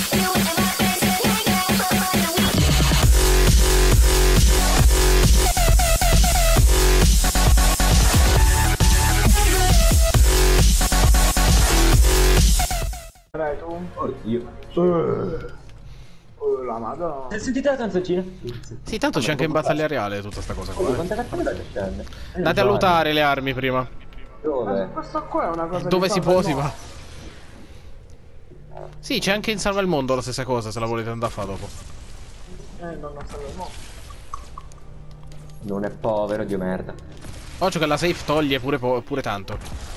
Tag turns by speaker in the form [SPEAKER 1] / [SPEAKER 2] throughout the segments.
[SPEAKER 1] Dai tu.
[SPEAKER 2] Oddio.
[SPEAKER 1] La madonna.
[SPEAKER 2] Hai sentito la canzoncina?
[SPEAKER 3] Sì, tanto c'è anche in battaglia reale tutta sta cosa qua.
[SPEAKER 2] Quante carte da scende?
[SPEAKER 3] Andate a lootare le armi prima.
[SPEAKER 2] Dove?
[SPEAKER 1] Questo qua è una cosa
[SPEAKER 3] Dove
[SPEAKER 1] di
[SPEAKER 3] si
[SPEAKER 1] salva
[SPEAKER 3] può
[SPEAKER 1] il
[SPEAKER 3] si
[SPEAKER 1] mondo.
[SPEAKER 3] va. Sì, c'è anche in Salva il Mondo la stessa cosa, se la volete andare a fare dopo.
[SPEAKER 1] Non salva il mondo.
[SPEAKER 2] Non è povero, dio merda.
[SPEAKER 3] Occhio che la safe toglie pure tanto.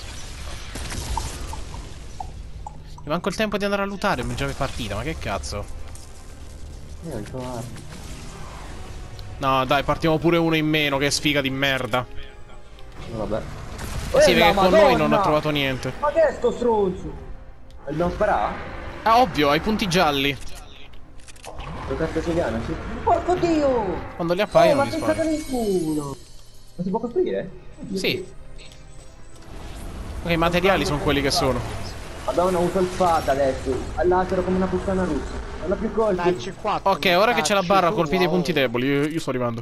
[SPEAKER 3] Mi manco il tempo di andare a lootare, mi giochi partita, ma che cazzo?
[SPEAKER 2] Io ho il tuo armi.
[SPEAKER 3] No, dai, partiamo pure uno in meno, che sfiga di merda.
[SPEAKER 2] Vabbè.
[SPEAKER 3] Sì,
[SPEAKER 2] la
[SPEAKER 3] perché con noi non ho
[SPEAKER 2] Madonna!
[SPEAKER 3] trovato niente.
[SPEAKER 2] Ma che è sto stronzo? Dobbiamo sparare?
[SPEAKER 3] Ah, ovvio, hai punti gialli.
[SPEAKER 2] Lo cazzo siciliano, sì. Porco dio!
[SPEAKER 3] Quando li appaiono
[SPEAKER 2] ma
[SPEAKER 3] li
[SPEAKER 2] sei
[SPEAKER 3] spari.
[SPEAKER 2] stato nel culo! Ma si può costruire?
[SPEAKER 3] Sì. Ok, i materiali sono quelli che sono.
[SPEAKER 2] Madonna, uso il FAD adesso. All'altro come una puttana russa. Non ho più colpi.
[SPEAKER 1] Dai, C4.
[SPEAKER 3] Ok, ora che c'è la barra, colpite i punti deboli. Io sto arrivando.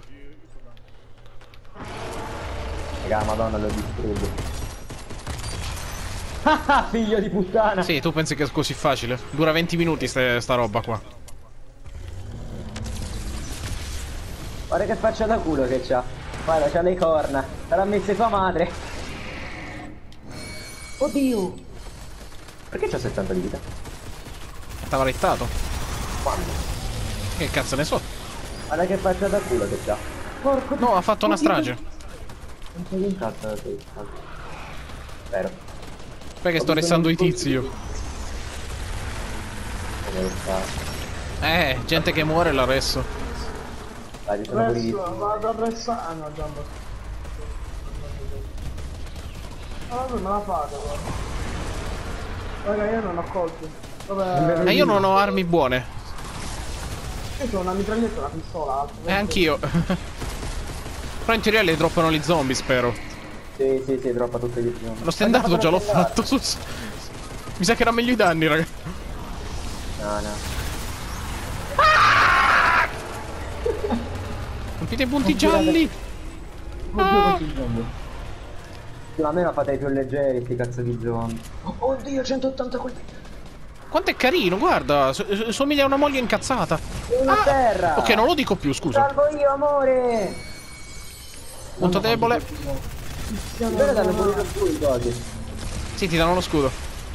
[SPEAKER 2] Raga, madonna, l'ho distrutto. Ah, figlio di puttana!
[SPEAKER 3] Sì, tu pensi che è così facile? Dura 20 minuti sta roba qua.
[SPEAKER 2] Guarda che faccia da culo che c'ha. Guarda, c'ha le corna. L'ha messe tua madre. Oddio! Perché c'ha 70 di vita?
[SPEAKER 3] Stava rettato.
[SPEAKER 2] Quando?
[SPEAKER 3] Che cazzo ne so?
[SPEAKER 2] Guarda che faccia da culo che c'ha. Porco
[SPEAKER 3] No, ha fatto una strage.
[SPEAKER 2] non so che un cazzo da te. Spero.
[SPEAKER 3] Perché sto restando i tizi io.
[SPEAKER 2] Come lo fa?
[SPEAKER 3] Gente che muore la resso.
[SPEAKER 2] Dai, ci sono pure io.
[SPEAKER 1] Adesso vado a restare. Ah no, già andato. Allora me la fate, guarda. Raga, io non ho colpi. Dov'è?
[SPEAKER 3] Io non ho armi buone.
[SPEAKER 1] Io ho una mitraglietta e una pistola.
[SPEAKER 3] Anch'io. Però in teoria le droppano gli zombie, spero.
[SPEAKER 2] Sì, droppa tutte le visioni.
[SPEAKER 3] Lo stendardo già l'ho fatto. Mi sa che era meglio i danni, raga.
[SPEAKER 2] No.
[SPEAKER 3] Colpite i punti gialli.
[SPEAKER 2] A me la fate più leggeri sti cazzo di zombie. Oddio, 180 colpi.
[SPEAKER 3] Quanto è carino, guarda. Somiglia a una moglie incazzata.
[SPEAKER 2] Una terra.
[SPEAKER 3] Ok, non lo dico più, scusa.
[SPEAKER 2] Salvo io, amore.
[SPEAKER 3] Punto debole.
[SPEAKER 2] Dove danno pure lo scudo oggi?
[SPEAKER 3] Sì, ti danno lo scudo.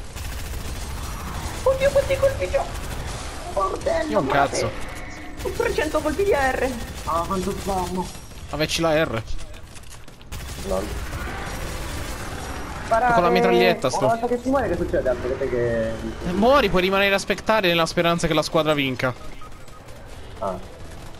[SPEAKER 2] Oddio, quanti colpi c'ho? Bordello.
[SPEAKER 3] Io un cazzo.
[SPEAKER 2] 300 colpi di R.
[SPEAKER 1] Ah, quanto spammo.
[SPEAKER 3] Avecci la R.
[SPEAKER 2] Lol.
[SPEAKER 3] Con la mitraglietta sto.
[SPEAKER 2] Una volta che si muore che succede? Vedete che...
[SPEAKER 3] Muori, puoi rimanere a aspettare nella speranza che la squadra vinca.
[SPEAKER 2] Ah.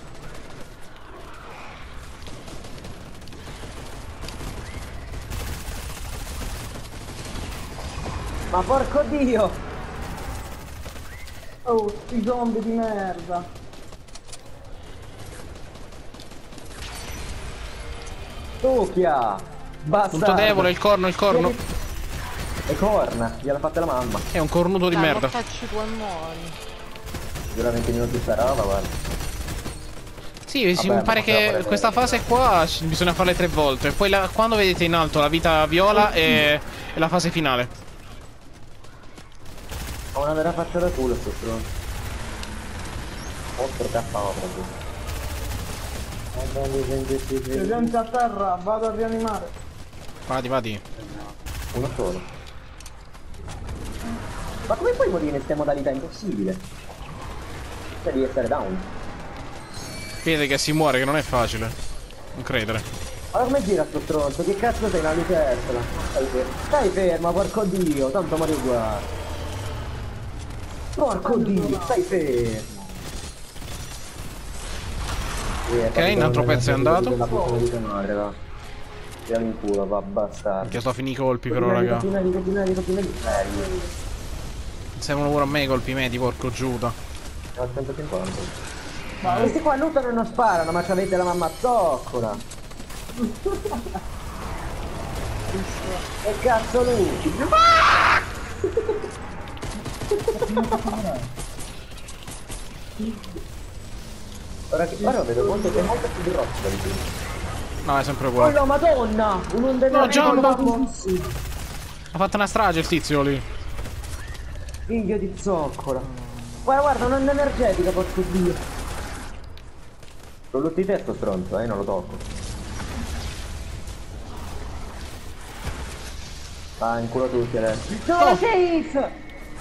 [SPEAKER 2] Ma porco dio!
[SPEAKER 1] Oh, sti zombie di merda.
[SPEAKER 2] Tucchia! Basta!
[SPEAKER 3] Punto debole, il corno, il corno.
[SPEAKER 2] Le corna, gliel'ha fatta la mamma.
[SPEAKER 3] È un cornuto di merda.
[SPEAKER 1] Facci tu e muori.
[SPEAKER 2] Dura 20 minuti sta roba, guarda.
[SPEAKER 3] Sì, mi
[SPEAKER 2] Vabbè,
[SPEAKER 3] pare
[SPEAKER 2] ma
[SPEAKER 3] che
[SPEAKER 2] pure-
[SPEAKER 3] questa fase qua bisogna farle 3 volte. Poi quando vedete in alto la vita viola è la fase finale.
[SPEAKER 2] Ho una vera faccia da culo sto stronzo. Mostro K proprio.
[SPEAKER 1] Se gente a terra, vado a rianimare.
[SPEAKER 3] Vadi.
[SPEAKER 2] Uno solo. Ma come puoi morire in queste modalità? Impossibile. Cioè devi essere down.
[SPEAKER 3] Vedi che si muore, che non è facile. Non credere.
[SPEAKER 2] Ma come gira sto stronzo? Che cazzo sei una lucertola? Stai ferma, porco dio, tanto muori uguale. Porco dio, stai fermo.
[SPEAKER 3] Ok, un altro pezzo è andato.
[SPEAKER 2] La puttana di tua madre, va. Tiriamo in culo, va, bastardo.
[SPEAKER 3] Che sto a finire i colpi però, raga.
[SPEAKER 2] Colpi.
[SPEAKER 3] Servono pure a me i colpi medi, porco Giuda.
[SPEAKER 2] Ho 150. Ma questi qua lottano e non sparano, ma c'avete la mamma zoccola. E cazzo lui? Ora vedo molto più grosso da lì.
[SPEAKER 3] No, è sempre
[SPEAKER 2] Oh
[SPEAKER 3] uguale.
[SPEAKER 2] no, madonna! Un
[SPEAKER 3] No, Jumbo!
[SPEAKER 2] ha
[SPEAKER 3] Ha fatto una strage il tizio lì.
[SPEAKER 2] figlio di zoccola. Guarda, un'onda energetica, porco dio. Lo lutti te sto stronzo, non lo tocco. Ah, in culo tutti adesso. No,
[SPEAKER 3] Oh.
[SPEAKER 2] safe!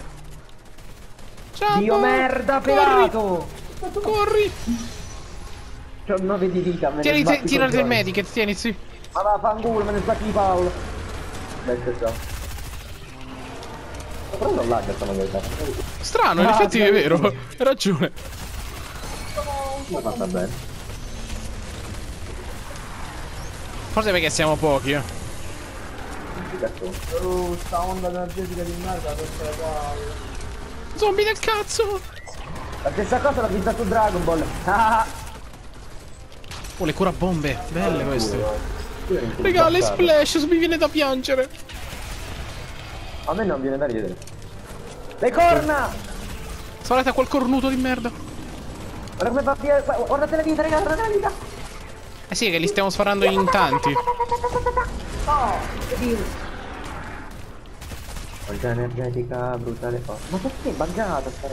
[SPEAKER 3] Jumbo!
[SPEAKER 2] Dio merda, pelato!
[SPEAKER 3] Corri!
[SPEAKER 2] C'ho 9 di vita, me ne
[SPEAKER 3] Tieni,
[SPEAKER 2] sbatti
[SPEAKER 3] tirati
[SPEAKER 2] con
[SPEAKER 3] il
[SPEAKER 2] Johnny.
[SPEAKER 3] medikit, tieni, sì.
[SPEAKER 2] Ma va, fanculo, me ne sbatti di Paolo. Bel ciao. Però non lagga sta maglietta.
[SPEAKER 3] Strano, in
[SPEAKER 2] Ah,
[SPEAKER 3] effetti
[SPEAKER 2] sì,
[SPEAKER 3] è
[SPEAKER 2] sì.
[SPEAKER 3] vero. Hai ragione.
[SPEAKER 2] Ma fatta bene.
[SPEAKER 3] Forse perché siamo pochi,
[SPEAKER 1] Sta onda energetica di merda, questa è qua.
[SPEAKER 3] Zombie del cazzo!
[SPEAKER 2] La stessa cosa l'ho vista su Dragon Ball. Ah!
[SPEAKER 3] Oh, le curabombe. Belle queste.
[SPEAKER 2] Raga,
[SPEAKER 3] Raga, le splash, mi viene da piangere.
[SPEAKER 2] a me non viene da ridere. Le corna!
[SPEAKER 3] Sparate a quel cornuto di merda.
[SPEAKER 2] Guarda come va via. Guardate la vita, raga, guardate la vita.
[SPEAKER 3] Eh sì, che li stiamo sparando in tanti.
[SPEAKER 2] Oh, che dio. Oltre energetica, brutale. Oh. Ma perché è buggata sta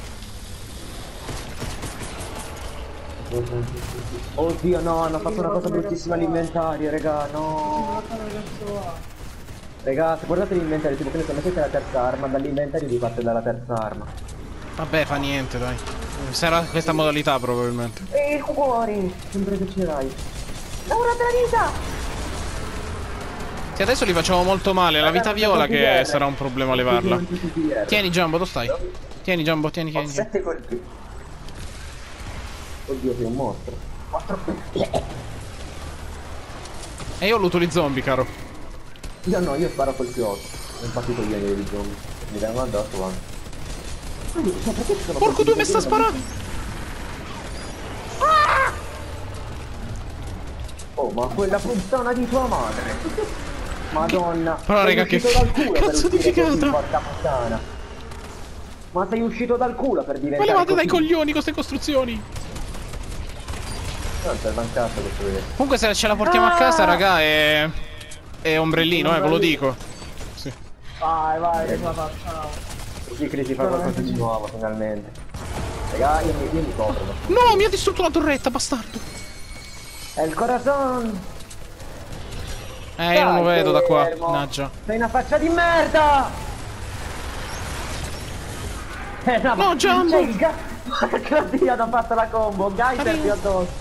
[SPEAKER 2] roba? Oddio no, hanno fatto una cosa bruttissima all'inventario, raga, no. Ragazzi, guardate l'inventario, tipo che ne so, mettete la terza arma, dall'inventario vi parte dalla terza arma.
[SPEAKER 3] Vabbè, fa niente, dai. Sarà questa modalità probabilmente.
[SPEAKER 2] E il cuore, sempre che ce l'hai. Lavorate la vita!
[SPEAKER 3] Sì, adesso li facciamo molto male. La vita viola che sarà un problema levarla. Tieni, Jumbo, dove stai? Tieni, Jumbo, tieni.
[SPEAKER 2] 7 colpi. Oddio, sei un mostro. 4
[SPEAKER 3] E io looto gli zombie, caro.
[SPEAKER 2] io sparo col P8. Non partito gli anni di zombie. Mi vengono addosso, guarda.
[SPEAKER 3] Porco, dove sta sparando?
[SPEAKER 2] Oh, ma quella puttana di tua madre. Madonna.
[SPEAKER 3] Però, raga, che cazzo di figata.
[SPEAKER 2] Porca puttana. Ma sei uscito dal culo per
[SPEAKER 3] Ma
[SPEAKER 2] diventare
[SPEAKER 3] levate dai
[SPEAKER 2] così.
[SPEAKER 3] coglioni queste costruzioni.
[SPEAKER 2] Non serve un cazzo questo vedere.
[SPEAKER 3] Comunque se ce la portiamo a casa, raga, è ombrellino, ve lo dico. Sì.
[SPEAKER 1] Vai, che ce la facciamo.
[SPEAKER 2] Così Crisi fa qualcosa di nuovo finalmente. Raga, io mi copro.
[SPEAKER 3] No, mi ha distrutto la torretta, bastardo.
[SPEAKER 2] È il corazon.
[SPEAKER 3] Io non lo vedo da qua.
[SPEAKER 2] Fermo.
[SPEAKER 3] Mannaggia.
[SPEAKER 2] Sei una faccia di merda!
[SPEAKER 3] No, Jumbo!
[SPEAKER 2] C'è il Porca dio, hanno fatto la combo, Geyser più addosso.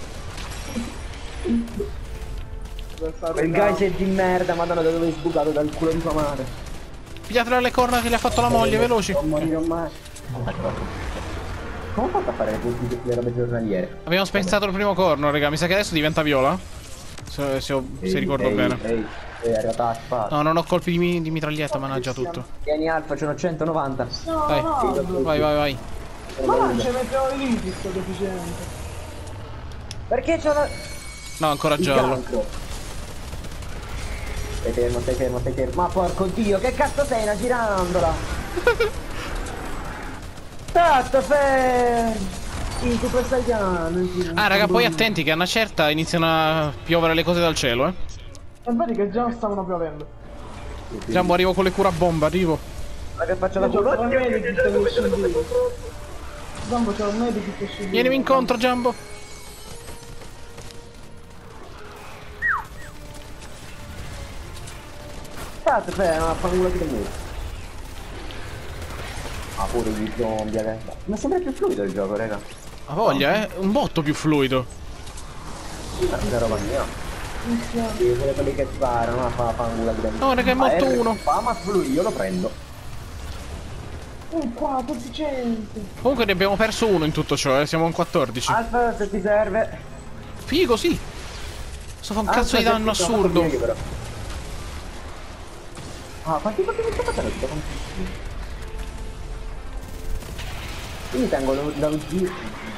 [SPEAKER 2] Quel Geyser di merda, madonna, da dove hai sbucato dal culo di tua madre.
[SPEAKER 3] Pigliatela le corna che gli ha fatto la moglie, veloci.
[SPEAKER 2] Non morirò mai. Come ho fatto a fare le robe giornaliere?
[SPEAKER 3] Abbiamo spezzato il primo corno, raga. Mi sa che adesso diventa viola. Se ricordo bene.
[SPEAKER 2] È arrivata la spada.
[SPEAKER 3] No, non ho colpi di mitraglietta, mannaggia tutto.
[SPEAKER 2] Tieni Alfa, c'è 190.
[SPEAKER 3] Dai, vai.
[SPEAKER 1] Ma lancia meteoriti sto deficiente.
[SPEAKER 2] Perché c'ho la...
[SPEAKER 3] No, ancora
[SPEAKER 2] il
[SPEAKER 3] giallo.
[SPEAKER 2] cancro? Stai fermo. Ma porco dio, che cazzo sei una girandola? Tatto fermo! In Super Saiyan.
[SPEAKER 3] Ah, raga, poi attenti che a una certa iniziano a piovere le cose dal cielo,
[SPEAKER 1] E vedi che già stavano piovendo.
[SPEAKER 3] Giambo, arrivo con le curabomba, arrivo.
[SPEAKER 2] Ma che faccio la
[SPEAKER 1] C'ho
[SPEAKER 2] culo?
[SPEAKER 1] il medikit che scendeva. Zambo c'è un medikit che scendeva.
[SPEAKER 3] Vienimi incontro, Jumbo.
[SPEAKER 2] Tatto fermo, ma fa culo di me. Ah, pure gli zombie adesso. Ma sembra più fluido il gioco, raga.
[SPEAKER 3] Ha voglia, un botto più fluido.
[SPEAKER 2] Una roba mia. Sì, pure quelli che sparano, ma fa un culo di me.
[SPEAKER 3] No, raga, è morto uno.
[SPEAKER 2] Ma fluido, io lo prendo.
[SPEAKER 1] Qua, deficiente.
[SPEAKER 3] Comunque ne abbiamo perso uno in tutto ciò, siamo in 14.
[SPEAKER 2] Alfa, se ti serve.
[SPEAKER 3] Figo, sì. Sto fa un cazzo di danno assurdo.
[SPEAKER 2] Ah, quanti colpi mi sto facendo? Quindi tengo lo G.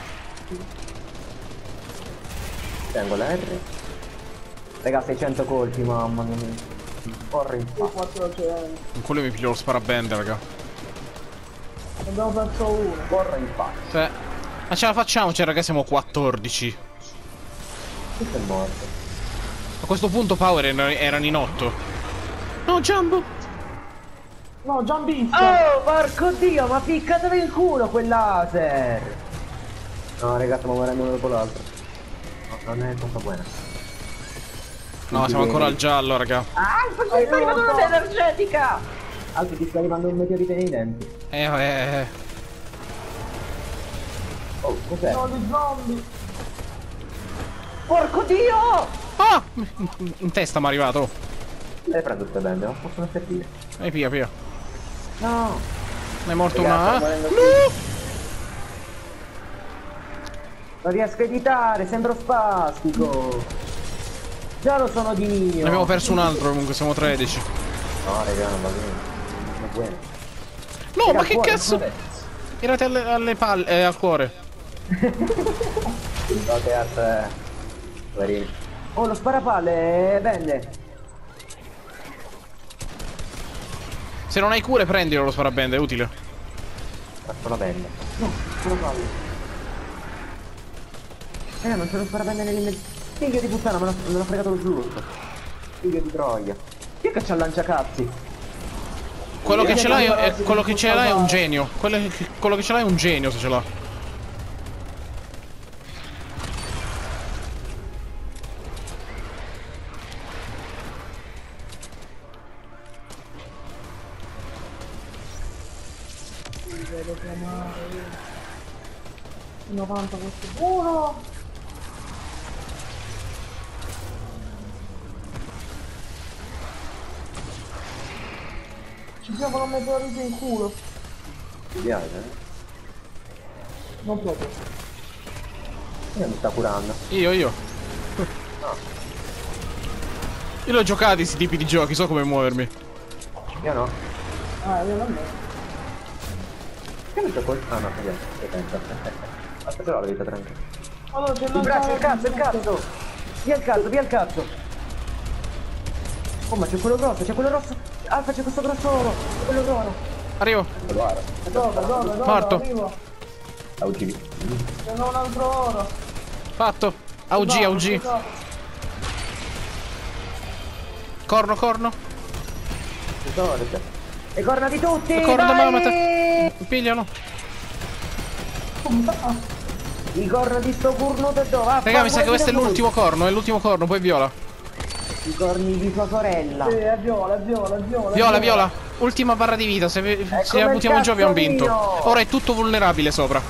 [SPEAKER 2] Tengo la R. Raga, 600 colpi, mamma mia. Corri in faccia.
[SPEAKER 1] 400.
[SPEAKER 3] Con quello mi piglio lo sparabende, raga.
[SPEAKER 1] Abbiamo perso uno.
[SPEAKER 2] Corri in faccia.
[SPEAKER 3] Sì. Ma ce la facciamo, cioè raga, siamo 14.
[SPEAKER 2] Questo è morto.
[SPEAKER 3] A questo punto Power erano in 8. No, Jumbo!
[SPEAKER 1] No, Giambista!
[SPEAKER 2] Oh, porco dio, ma ficcatevi in culo quel laser! No, raga, stiamo morendo uno dopo l'altro. No, non è troppo buona.
[SPEAKER 3] No, siamo ancora al giallo, raga.
[SPEAKER 2] Alfa, ci sta arrivando un'energetica! Alfa, ti sta arrivando un meteorite nei denti. Oh, cos'è?
[SPEAKER 1] No, gli zombie!
[SPEAKER 2] Porco dio!
[SPEAKER 3] Ah! In testa mi è arrivato.
[SPEAKER 2] Le prendo tutte belle, non possono effettive.
[SPEAKER 3] Pia.
[SPEAKER 2] No!
[SPEAKER 3] Ne è morto
[SPEAKER 2] Raga,
[SPEAKER 3] una.
[SPEAKER 2] sto morendo
[SPEAKER 3] No!
[SPEAKER 2] Non riesco a editare, sembro spastico. Già lo sono di mio.
[SPEAKER 3] Ne abbiamo perso un altro, comunque siamo 13.
[SPEAKER 2] No, raga, non va bene. Non è buono.
[SPEAKER 3] No,
[SPEAKER 2] Raga,
[SPEAKER 3] ma che
[SPEAKER 2] cuore,
[SPEAKER 3] cazzo?
[SPEAKER 2] cuore.
[SPEAKER 3] Tirate alle palle, al cuore.
[SPEAKER 2] Rocket. Poverino. Oh, lo sparapalle vende.
[SPEAKER 3] Se non hai cure, prendilo lo sparabende, è utile.
[SPEAKER 2] Faccio la benda. No, sparapalle. Non c'è lo sparabende nell'inventario. Figlio di puttana, me l'ha fregato lo slurp. Figlio di troia. Chi è che c'ha il lanciacazzi?
[SPEAKER 3] Quello che ce l'hai è un genio. Quello che ce l'hai è un genio se ce l'ha.
[SPEAKER 1] Devo chiamare 90 questo buono. Ci siamo la meteorite in culo.
[SPEAKER 2] Mi piace,
[SPEAKER 1] Non proprio.
[SPEAKER 2] Io mi sta curando.
[SPEAKER 3] Io. Io li ho giocati questi tipi di giochi, so come muovermi.
[SPEAKER 2] Io no.
[SPEAKER 1] Io non me.
[SPEAKER 2] Che mi tocco il... Ah no, aspetta. Aspetta la vita tranquilla.
[SPEAKER 1] Allora c'è
[SPEAKER 2] Il braccio, il cazzo! Via il cazzo! Oh, ma c'è quello grosso, Alfa, c'è questo grosso oro! C'è quello d'oro!
[SPEAKER 3] Arrivo.
[SPEAKER 1] Dove?
[SPEAKER 3] Morto.
[SPEAKER 1] Arrivo.
[SPEAKER 2] La uccidi.
[SPEAKER 1] C'è un altro oro.
[SPEAKER 3] Fatto. AUG. Corno.
[SPEAKER 2] E corna di tutti!
[SPEAKER 3] Corno da
[SPEAKER 2] vai!
[SPEAKER 3] mamma. Piglialo.
[SPEAKER 2] Il corno di sto cornuto è dove?
[SPEAKER 3] Raga, mi sa che questo è l'ultimo corno, poi viola.
[SPEAKER 2] I corni di tua sorella.
[SPEAKER 1] Sì, è viola.
[SPEAKER 3] Viola. Ultima barra di vita, se la buttiamo giù abbiamo vinto.
[SPEAKER 2] mio.
[SPEAKER 3] Ora è tutto vulnerabile sopra.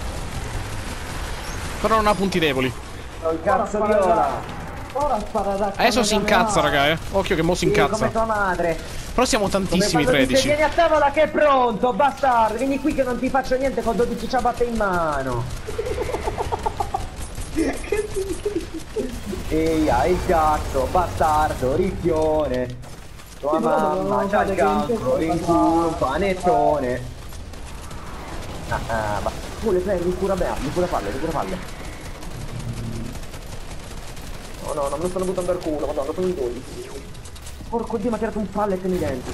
[SPEAKER 3] Però non ha punti deboli.
[SPEAKER 2] Il cazzo viola.
[SPEAKER 1] Ora sparerà.
[SPEAKER 3] Adesso si incazza, raga, Occhio che mo si incazza.
[SPEAKER 2] Come tua madre.
[SPEAKER 3] Però siamo tantissimi,
[SPEAKER 2] Come quando dice,
[SPEAKER 3] 13.
[SPEAKER 2] vieni a tavola che è pronto, bastardo. Vieni qui che non ti faccio niente con 12 ciabatte in mano. Ehi, hai il cazzo, bastardo, ricchione. Tua mamma c'ha il cancro in culo, un panettone. Le prendi, li cura palle. Oh no, non me lo stanno buttando al culo, madonna, sono in 12. Porco dio, mi ha tirato un pallet nei denti.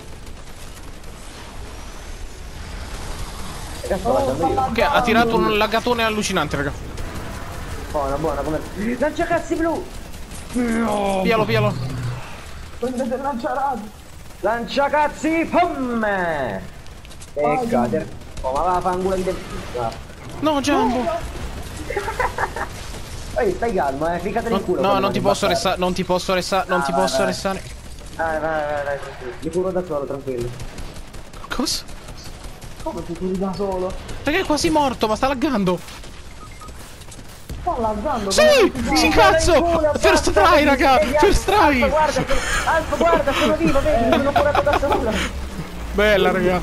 [SPEAKER 2] Adesso vado io.
[SPEAKER 3] Ok, ha tirato un laggatone allucinante, raga.
[SPEAKER 2] Buona, come... Lanciacazzi blu!
[SPEAKER 3] No. Pialo.
[SPEAKER 1] Prendete il lanciarazzi.
[SPEAKER 2] Lanciacazzi, pomme! Ecco, oh, ma va a fangula di dentista.
[SPEAKER 3] No, Jumbo.
[SPEAKER 2] Ehi, stai calmo, ficate nel culo.
[SPEAKER 3] No, non ti posso restare, non ti posso restare.
[SPEAKER 2] Vai, mi curo da solo, tranquillo.
[SPEAKER 3] Cosa?
[SPEAKER 1] Come ti curi da solo?
[SPEAKER 3] Raga, è quasi morto, ma sta laggando.
[SPEAKER 1] Sta laggando.
[SPEAKER 3] Sì, cazzo! First try, raga! First try!
[SPEAKER 2] Alfa, guarda, sono vivo, vedi, mi sono curato da solo.
[SPEAKER 3] Bella, raga.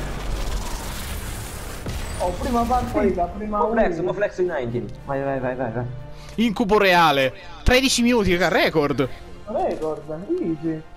[SPEAKER 1] Oh, prima partita, prima
[SPEAKER 2] Mo flex in 19. Vai.
[SPEAKER 3] Incubo reale. 13 minuti, raga, record.
[SPEAKER 1] Record, easy.